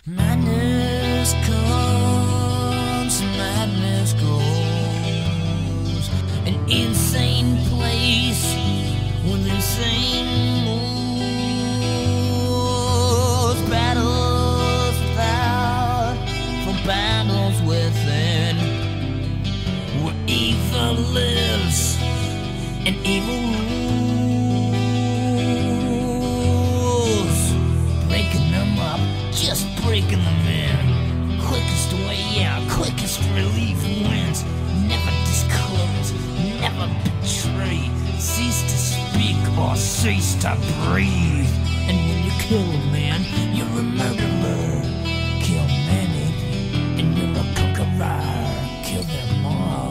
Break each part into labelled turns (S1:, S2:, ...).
S1: Madness comes, madness goes. An insane place with insane moves. Battles without, for battles within. Where evil lives and evil rules. Breaking them up, just breaking them in. Quickest way out, quickest relief wins. Never disclose, never betray. Cease to speak or cease to breathe. And when you kill a man, you're a murderer. Kill many, and you're a conqueror. Kill them all.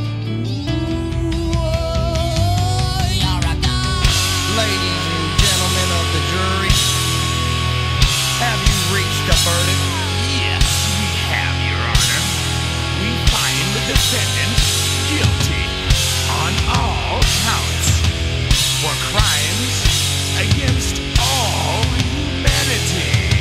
S2: Ladies and gentlemen of the jury, have you reached a verdict?
S3: Yes, we have, Your Honor. We find the defendant guilty on all counts for crimes against all humanity.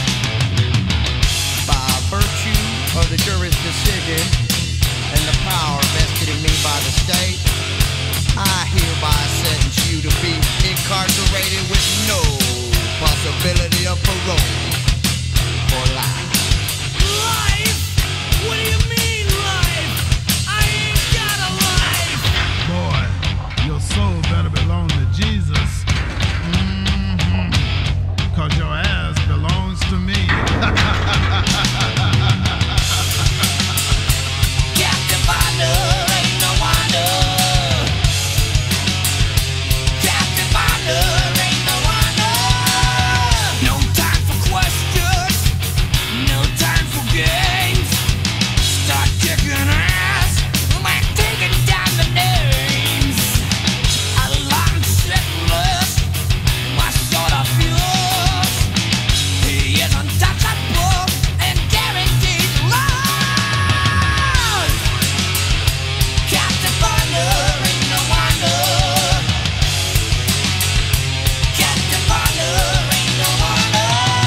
S2: By virtue of the jury's decision and the power vested in me by the state, I hereby sentence you to be incarcerated with no possibility of parole for life.
S1: Life? What do you mean, life? I ain't got a life!
S4: Boy, your soul better belong to Jesus. Cause your ass belongs to me.
S1: Captain Binder, ain't no wonder. Captain Binder, ain't no wonder. No time for questions, no time for games. Start kicking ass, like taking down the names. A long settler's my sort of fuse. He is untouchable and guaranteed love. Captain Binder, ain't no wonder. Captain Binder, ain't no wonder.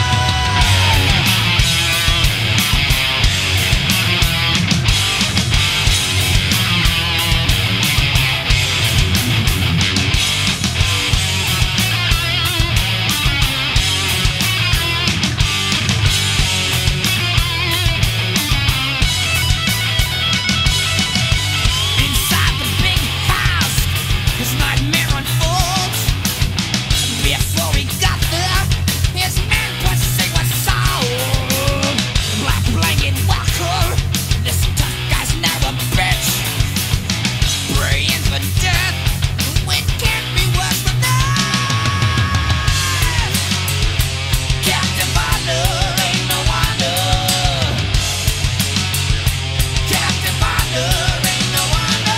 S1: Inside the big house, his nightmare unfolds. Before he got there, his man pussy was sold. Black blanket walker, this tough guy's now a bitch. Praying for death, it can't be worse than that. Captain Binder, ain't no wonder. Captain Binder, ain't no wonder.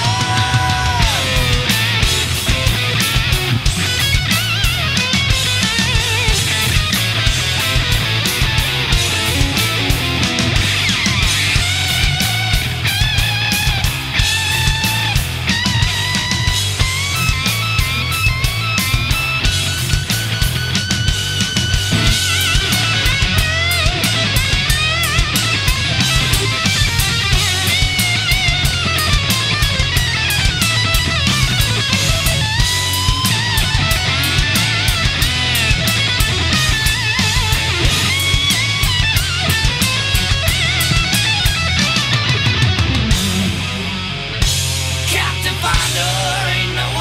S1: Captain Binder, ain't no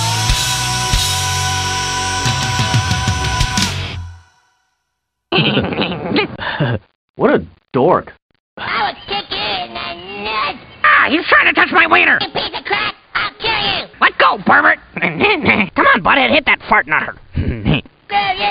S1: wonder.
S5: What a dork.
S6: I would kick you in the nuts.
S5: Ah, he's trying to touch my wiener.
S6: You piece of crap, I'll kill you.
S5: Let go, pervert. Come on, butthead, hit that fart nutter.
S6: Screw you.